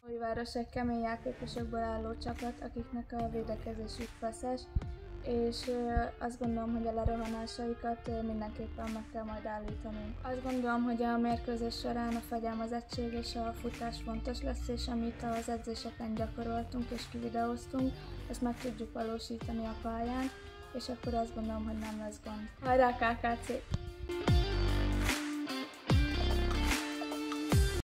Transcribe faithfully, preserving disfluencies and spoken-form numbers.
Újváros egy kemény játékosokból álló csapat, akiknek a védekezésük feszes, és azt gondolom, hogy a lerohanásaikat mindenképpen meg kell majd állítanunk. Azt gondolom, hogy a mérkőzés során a fegyelmezettség és a futás fontos lesz, és amit az edzéseken gyakoroltunk és kivideóztunk, ezt meg tudjuk valósítani a pályán, és akkor azt gondolom, hogy nem lesz gond. Hajrá ká ká cé!